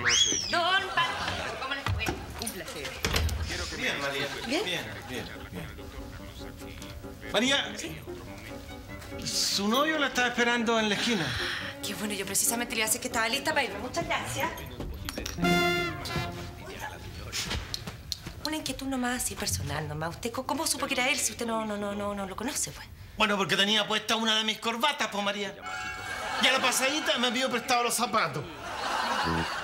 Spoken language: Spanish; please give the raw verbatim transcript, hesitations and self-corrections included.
Don Pancho, ¿cómo les fue? Un placer. Bien, María. ¿Bien? Bien, bien, bien. María, su novio la estaba esperando en la esquina. Qué bueno, yo precisamente le iba a decir que estaba lista para irme. Muchas gracias. Una inquietud nomás así personal nomás. ¿Usted cómo supo que era él si usted no, no, no, no, no lo conoce, pues? Bueno, porque tenía puesta una de mis corbatas, pues, María. Y a la pasadita me pidió prestado los zapatos.